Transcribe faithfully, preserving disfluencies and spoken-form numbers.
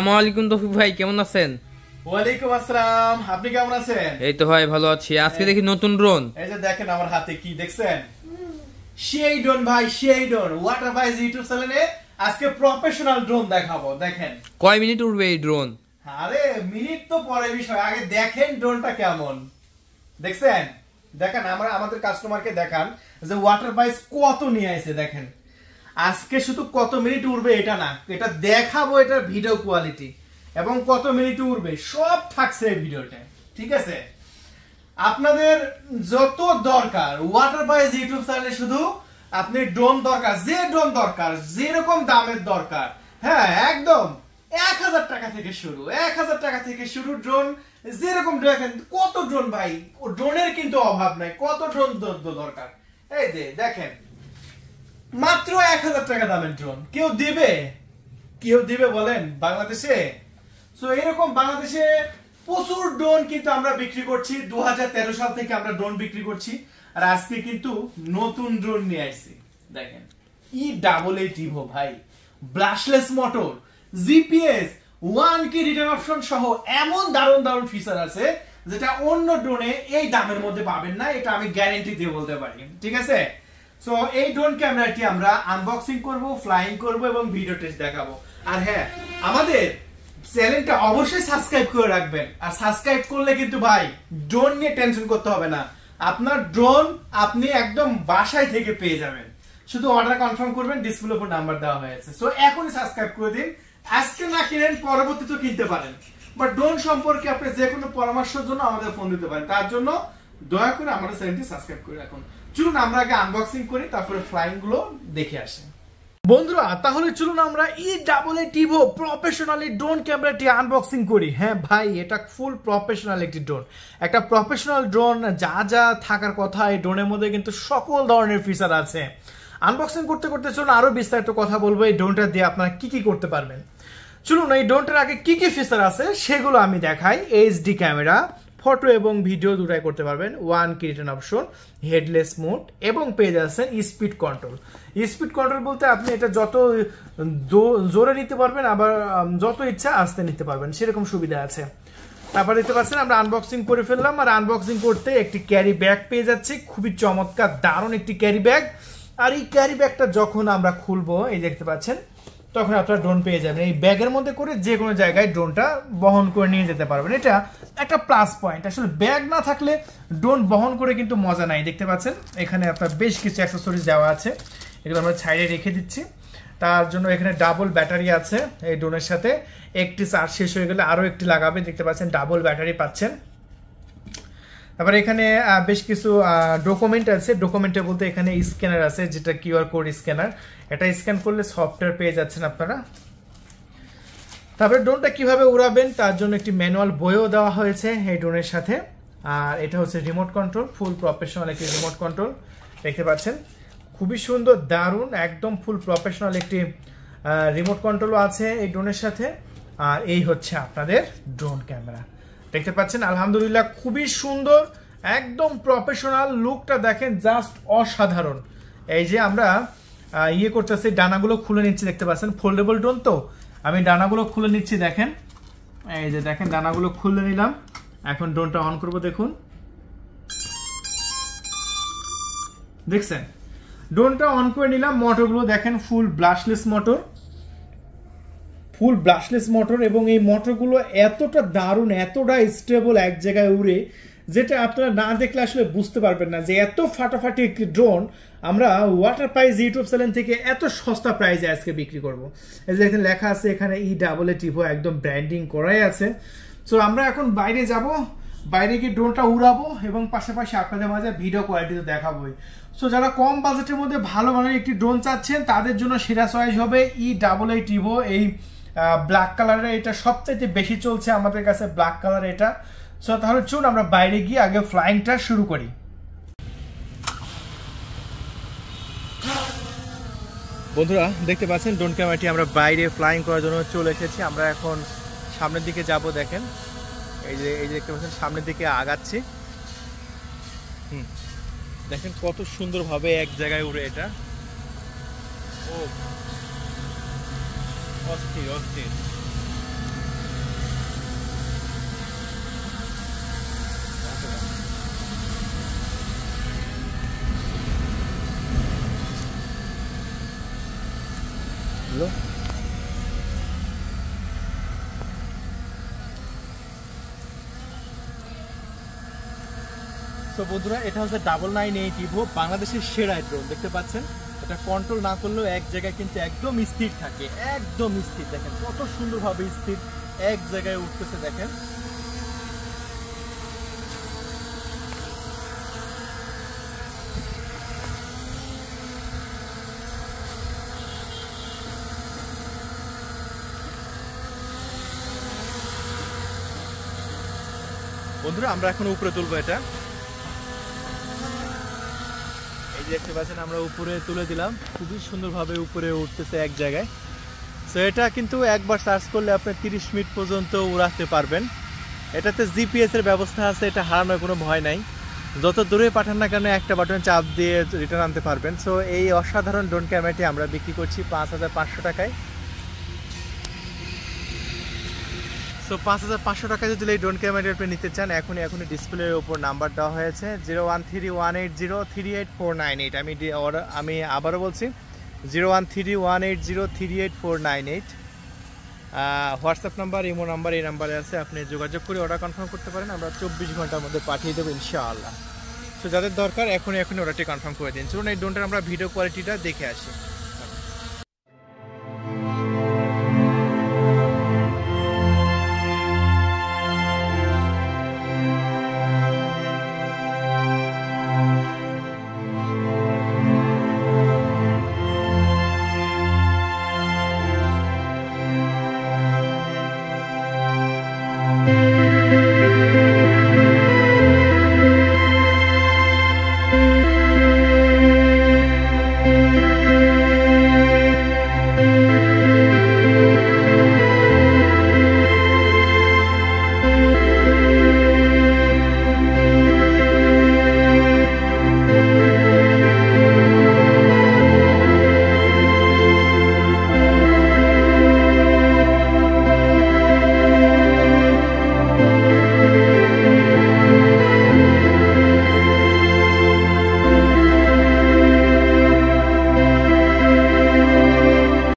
আসসালামু আলাইকুম তৌফিক ভাই, কেমন আছেন? ওয়ালাইকুম আসসালাম, আপনি কেমন আছেন? এই তো ভাই ভালো আছি। আজকে দেখি নতুন ড্রোন। এই যে দেখেন আমার হাতে কি দেখছেন, সেই ড্রোন ভাই, সেই ড্রোন ওয়াটার ভাইজ ইউটিউব চ্যানেলে আজকে প্রফেশনাল ড্রোন দেখাবো। দেখেন কয় মিনিট উড়বে এই ড্রোন? আরে মিনিট তো পরে বিষয়, আগে দেখেন ড্রোনটা কেমন। দেখছেন, দেখেন আমরা আমাদের কাস্টমারকে দেখান যে ওয়াটার ভাইজ কত নিয়ে আসে। দেখেন আজকে শুধু কত মিনিট উড়বে এটা না, এটা দেখাবো এটার ভিডিও কোয়ালিটি এবং কত মিনিট উড়বে সব থাকছে এই ভিডিওতে। ঠিক আছে, আপনাদের যত দরকার ওয়াটার ভাইজ ইউটিউব চ্যানেলে শুধু আপনি ড্রোন দরকার, যে ড্রোন দরকার, যেরকম দামের দরকার, হ্যাঁ একদম এক হাজার টাকা থেকে শুরু, এক হাজার টাকা থেকে শুরু ড্রোন, যেরকম দেখেন কত ড্রোন ভাই, ড্রোনের কিন্তু অভাব নাই, কত ড্রোন দরকার। এই যে দেখেন মাত্র এক হাজার টাকা দামের ড্রোন কেউ দিবে? কেউ দিবে বলেন বাংলাদেশে? সো এরকম বাংলাদেশে প্রচুর ড্রোন কিন্তু আমরা বিক্রি করছি, দু হাজার তেরো সাল থেকে আমরা ড্রোন বিক্রি করছি। আর আজকে কিন্তু নতুন ড্রোন নিয়ে আসছি। দেখেন ই ডাবল এইট ইভো ভাই, brushless motor, GPS, one key return option সহ এমন দারুণ দারুণ ফিচার আছে যেটা অন্য ড্রোনে এই দামের মধ্যে পাবেন না, এটা আমি গ্যারান্টি দিয়ে বলতে পারি। ঠিক আছে, সো এই ড্রোন ক্যামেরাটি আমরা আনবক্সিং করব, ফ্লাইং করব এবং ভিডিও টেস্ট দেখাবো। আর হ্যাঁ, আমাদের চ্যানেলটা অবশ্যই সাবস্ক্রাইব করে রাখবেন। আর সাবস্ক্রাইব করলে কিন্তু ভাই ড্রোন নিয়ে টেনশন করতে হবে না, আপনার ড্রোন আপনি একদম বাসায় থেকে পেয়ে যাবেন। শুধু অর্ডার কনফার্ম করবেন, ডিসপ্লে উপর নাম্বার দেওয়া হয়েছে। সো এখনই সাবস্ক্রাইব করে দিন, আজকে না কিনেন পরবর্তীতে কিনতে পারেন। বাট ড্রোন সম্পর্কে আপনি যে কোনো পরামর্শের জন্য আমাদের ফোন দিতে পারেন, তার জন্য দয়া করে আমাদের চ্যানেলটি সাবস্ক্রাইব করে রাখুন। চলুন আমরা আগে আনবক্সিং করি, তারপরে ফ্লাইং গুলো দেখে আসি। বন্ধুরা তাহলে চলুন আমরা E double eight Evo professionally drone ক্যামেরাটি আনবক্সিং করি। হ্যাঁ ভাই, এটা ফুল প্রফেশনাল একটি ড্রোন, একটা প্রফেশনাল ড্রোন, যা যা থাকার কথা এই ড্রোনের মধ্যে কিন্তু সকল ধরনের ফিচার আছে। আনবক্সিং করতে করতে চলুন আরো বিস্তারিত কথা বলবো এই ড্রোনটা দিয়ে আপনারা কি কি করতে পারবেন। চলুন এই ড্রোনটার আগে কি কি ফিচার আছে সেগুলো আমি দেখাই। এইচডি ক্যামেরা, ফটো এবং ভিডিও দুটাই করতে পারবেন, one key return option, headless mode এবং পেয়ে যাচ্ছেন স্পিড কন্ট্রোল। স্পিড কন্ট্রোল বলতে আপনি এটা যত জোরে নিতে পারবেন, আবার যত ইচ্ছা আস্তে নিতে পারবেন, সেরকম সুবিধা আছে। তারপর দেখতে পাচ্ছেন আমরা আনবক্সিং করে ফেললাম। আর আনবক্সিং করতে একটি ক্যারি ব্যাগ পেয়ে যাচ্ছি, খুবই চমৎকার দারুণ একটি ক্যারি ব্যাগ। আর এই ক্যারি ব্যাগটা যখন আমরা খুলবো, এই দেখতে পাচ্ছেন, তখন আপনারা ড্রোন পেয়ে যাবেন। এই ব্যাগের মধ্যে করে যে কোনো জায়গায় ড্রোনটা বহন করে নিয়ে যেতে পারবেন, এটা একটা প্লাস পয়েন্ট। আসলে ব্যাগ না থাকলে ড্রোন বহন করে কিন্তু মজা নাই। দেখতে পাচ্ছেন এখানে আপনার বেশ কিছু অ্যাক্সেসরিজ দেওয়া আছে, এগুলো আমরা সাইডে রেখে দিচ্ছি। তার জন্য এখানে ডাবল ব্যাটারি আছে এই ড্রোনের সাথে, একটি চার্জ শেষ হয়ে গেলে আরও একটি লাগাবে। দেখতে পাচ্ছেন ডাবল ব্যাটারি পাচ্ছেন। তারপরে এখানে বেশ কিছু ডকুমেন্ট আছে, ডকুমেন্টে বলতে এখানে স্ক্যানার আছে, যেটা কিউআর কোড স্ক্যানার, এটা স্ক্যান করলে সফটওয়্যার পেয়ে যাচ্ছেন আপনারা। তারপরে ড্রোনটা কিভাবে উড়াবেন তার জন্য একটি ম্যানুয়াল বইও দেওয়া হয়েছে এই ড্রোনের সাথে। আর এটা হচ্ছে রিমোট কন্ট্রোল, ফুল প্রফেশনাল একটি রিমোট কন্ট্রোল। দেখতে পাচ্ছেন খুবই সুন্দর দারুণ একদম ফুল প্রফেশনাল একটি রিমোট কন্ট্রোলও আছে এই ড্রোনের সাথে। আর এই হচ্ছে আপনাদের ড্রোন ক্যামেরা। দেখতে পাচ্ছেন আলহামদুলিল্লাহ খুবই সুন্দর, একদম প্রফেশনাল লুকটা দেখেন, জাস্ট অসাধারণ। এই যে আমরা ইয়ে করতেছি, ডানাগুলো খুলে নিচ্ছি, দেখতে পাচ্ছেন ফোল্ডেবল ড্রোন তো, আমি ডানাগুলো খুলে নিচ্ছি। দেখেন এই যে দেখেন ডানাগুলো খুলে নিলাম, এখন ড্রোনটা অন করব। দেখুন দেখছেন ড্রোনটা অন করে নিলাম। মোটরগুলো দেখেন full brushless motor, full brushless motor, এবং এই মোটরগুলো এতটা দারুণ, এতটা স্টেবল এক জায়গায় উড়ে, যেটা আপনারা না দেখলে আসলে বুঝতে পারবেন না যে এত ফাটাফাটি একটি ড্রোন আমরা ওয়াটার প্রাইজ ইউটিউব চ্যানেল থেকে এত সস্তা প্রাইজে আজকে বিক্রি করব। এই যে এখানে লেখা আছে, এখানে ই ডাবল এইট ইভো একদম ব্র্যান্ডিং করাই আছে। সো আমরা এখন বাইরে যাব, বাইরে গিয়ে ড্রোনটা উড়াবো এবং পাশাপাশি আপনাদের মাঝে ভিডিও কোয়ালিটিতে দেখাবোই। সো যারা কম বাজেটের মধ্যে ভালো মানের একটি ড্রোন চাচ্ছেন তাদের জন্য সেরা চয়েস হবে ই ডাবল এইট ইভো। এই ব্ল্যাক কালারের এটা সবচেয়ে বেশি চলছে আমাদের কাছে, ব্ল্যাক কালার এটা। সো তাহলে চলুন আমরা বাইরে গিয়ে আগে ফ্লাইংটা শুরু করি। বন্ধুরা দেখতে পাচ্ছেন ড্রোন ক্যামেরাটি আমরা বাইরে ফ্লাইং করার জন্য চলে এসেছি। আমরা এখন সামনের দিকে যাব। দেখেন এই যে এই যে দেখতে পাচ্ছেন সামনের দিকে আগাচ্ছি। হুম দেখেন কত সুন্দরভাবে এক জায়গায় উড়ে এটা। ও অস্থির অস্থির। সো বন্ধুরা এটা হচ্ছে ডাবল নাইন এইট ইভো, বাংলাদেশের সেরা ড্রোন। দেখতে পাচ্ছেন এটা কন্ট্রোল না করলেও এক জায়গায় কিন্তু একদম স্থির থাকে, একদম স্থির। দেখেন কত সুন্দরভাবে স্থির এক জায়গায় উঠতেছে। দেখেন বন্ধুরা আমরা এখন উপরে তুলবো এটা। এই যে দেখতে পাচ্ছেন আমরা উপরে তুলে দিলাম, খুবই সুন্দরভাবে উপরে উঠতেছে এক জায়গায়। সো এটা কিন্তু একবার সার্চ করলে আপনি তিরিশ মিনিট পর্যন্ত উড়াতে পারবেন। এটাতে জিপিএস এর ব্যবস্থা আছে, এটা হারানোর কোনো ভয় নাই। যত দূরে পাঠান না কেন একটা বাটন চাপ দিয়ে রিটার্ন আনতে পারবেন। সো এই অসাধারণ ড্রোন ক্যামেরাটি আমরা বিক্রি করছি পাঁচ হাজার পাঁচশো টাকায়। সো পাঁচ হাজার পাঁচশো টাকা যদি এই ড্রোন ক্যামেরা আপনি নিতে চান, এখনই এখনই ডিসপ্লের ওপর নাম্বার দেওয়া হয়েছে zero one three one eight zero three eight four nine eight. আমি আমি আবারও বলছি zero one three one eight zero three eight four nine eight. WhatsApp number, Imo number এই নাম্বারে আছে, আপনি যোগাযোগ করে অর্ডার কনফার্ম করতে পারেন। আমরা চব্বিশ ঘন্টার মধ্যে পাঠিয়ে দেবো ইনশাআল্লাহ। সো যাদের দরকার এখনই এখনই অর্ডারটি কনফার্ম করে দিন। চলুন এই ড্রোনটার আমরা ভিডিও কোয়ালিটিটা দেখে আসি।